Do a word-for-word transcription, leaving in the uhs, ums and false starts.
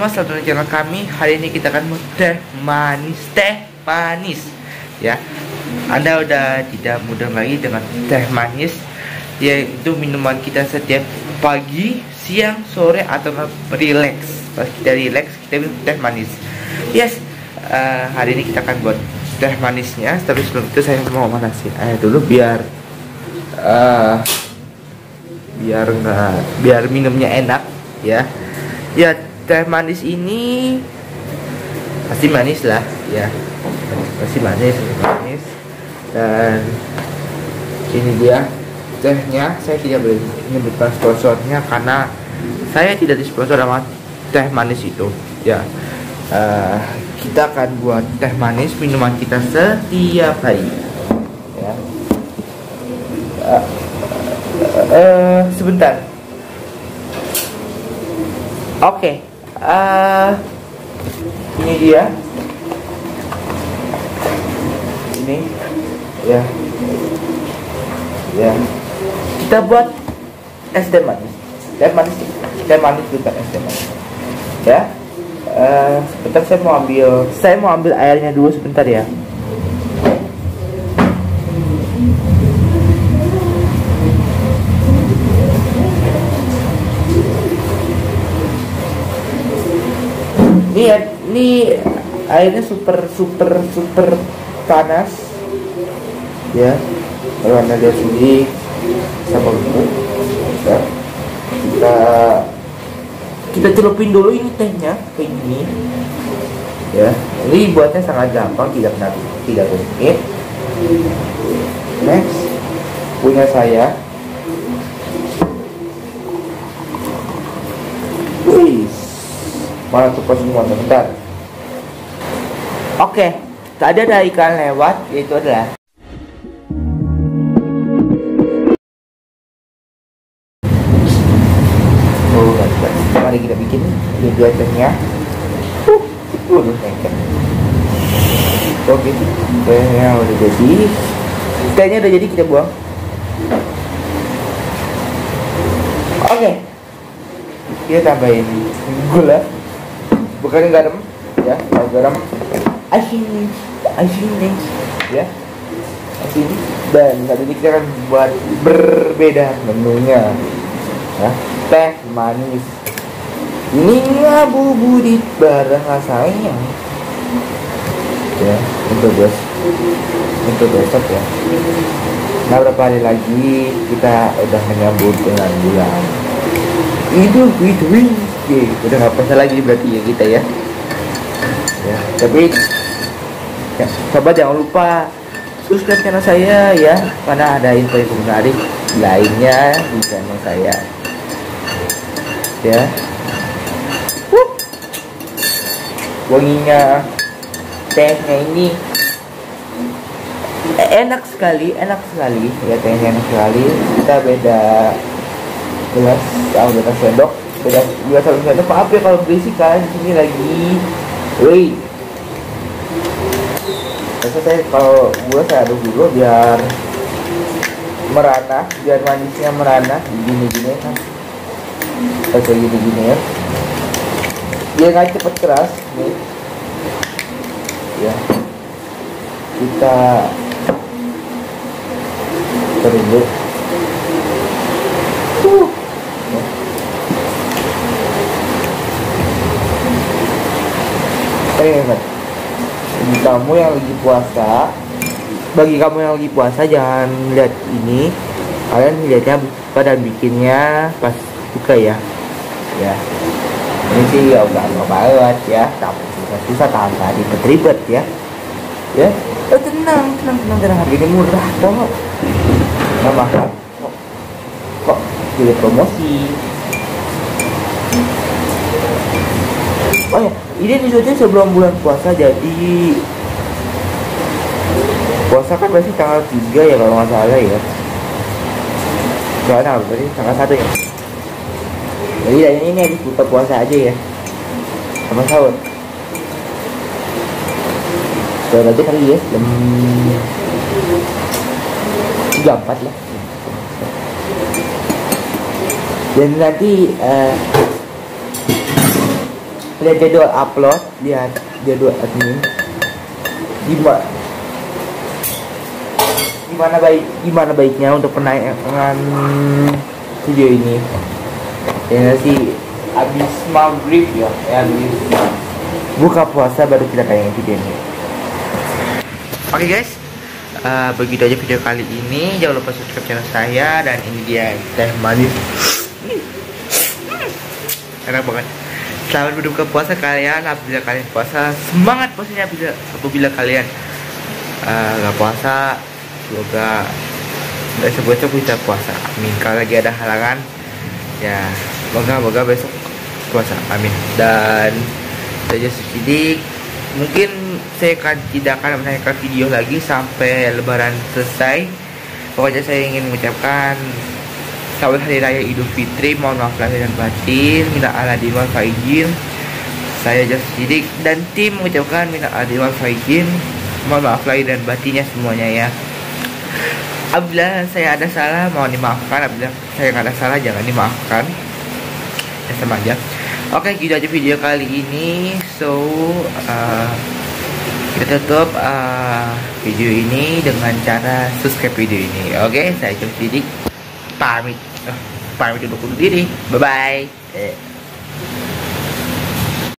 semua, selamat datang di channel kami. Hari ini kita akan membuat teh manis, teh manis ya. Anda udah tidak mudah lagi dengan teh manis, yaitu minuman kita setiap pagi, siang, sore, atau relax. Pas kita relax, kita minum teh manis. Yes, uh, hari ini kita akan buat teh manisnya. Tapi sebelum itu saya mau manasin air dulu biar uh, biar nggak biar minumnya enak ya. Ya, teh manis ini pasti manis lah ya, pasti manis, manis. Dan ini dia tehnya. Saya tidak boleh menyebutkan sponsornya karena saya tidak disponsor sama teh manis itu ya. Uh, kita akan buat teh manis minuman kita setiap hari ya. Uh, uh, uh, sebentar. Oke, okay. uh, ini dia, ini ya, ya. Kita buat es teh manis, teh manis, teh manis bukan es teh manis, ya. Uh, sebentar saya mau ambil, saya mau ambil airnya dulu sebentar ya. Ini ya, ini airnya super super super panas ya. Kalau anda lihat sini sama ini ya. kita kita celupin dulu ini tehnya kayak gini ya. Ini buatnya sangat gampang, tidak benar, tidak rumit. Next punya saya. Wih, mana tuh semua bentar. Oke, tadi ada iklan lewat, yaitu adalah oh, baik. Mari kita bikin video tehnya. Uh, uh, Oke, tehnya udah jadi. Tehnya udah jadi, kita buang. Oke, kita tambahin gula, bukan garam ya. Kalau garam asin, asin nih ya, asin. Dan saat ini kita akan buat berbeda menunya ya. Teh manis ini ngabuburit bareng rasanya ya, untuk bos untuk besok ya. Nah, berapa hari lagi kita udah menyambut dengan bulan Idul Fitri. Oke, udah nggak puasa lagi berarti ya kita ya. Ya, tapi ya, sobat jangan lupa subscribe channel saya ya, karena ada info-info menarik lainnya di channel saya. Ya, uh, wanginya tehnya ini enak sekali, enak sekali ya, tehnya enak sekali. Kita beda gelas, ah, beda sendok, beda dua satu sendok. Maaf ya kalau berisik kan, di sini lagi. Woi, biasa saya kalau gula saya aduk dulu biar merana, biar manisnya merana. Gini-gini kan, kayak gini-gini ya, dia nggak cepet keras nih ya. Kita terlalu uh. Hebat. Bagi kamu yang lagi puasa, bagi kamu yang lagi puasa jangan lihat ini, kalian lihatnya pada bikinnya pas buka ya. Ya, ini sih ya udah nggak banget ya, tapi susah-susah tanpa ribet-ribet ya. Ya, oh, tenang, tenang, tenang, tenang. Harganya murah kok, nggak mahal kok, kok jadi promosi. Oh ya, ini disyuting sebelum bulan puasa, jadi puasa kan pasti tanggal tiga ya kalau nggak salah ya. Soalnya berarti tanggal satu ya. Jadi ini, ini habis buka puasa aja ya, sama sahur. Soalnya aja kali ya, jam tiga empat lah. Dan nanti uh, lihat jadwal upload, lihat jadwal admin. Gimana gimana baik gimana baiknya untuk penayangan video ini. Ya sih habis maghrib ya, ya habis buka puasa baru kita tayangin video ini. Oke guys, uh, begitu aja video kali ini. Jangan lupa subscribe channel saya. Dan ini dia teh manis, enak banget. Selamat berbuka puasa kalian. Apabila kalian puasa, semangat puasanya. Apabila, apabila kalian uh, gak puasa, semoga besok-besok bisa puasa. Amin. Kalau lagi ada halangan, ya semoga-moga besok puasa. Amin. Dan saja sedikit, mungkin saya akan tidak akan menayangkan video lagi sampai lebaran selesai. Pokoknya saya ingin mengucapkan selamat hari raya Idul Fitri. Mohon maaf lahir dan batin. Minal aidin wal faizin. Saya Jas Sidik dan tim mengucapkan minal aidin wal faizin. Mohon maaf lahir dan batinnya semuanya ya. Apabila saya ada salah mohon dimaafkan. Apabila saya nggak ada salah jangan dimaafkan. Ya sama aja. Oke, gitu aja video kali ini. So uh, kita tutup uh, video ini dengan cara subscribe video ini. Oke, saya Jas Sidik pamit. Uh, pamit untuk undur diri. Bye bye. Eh.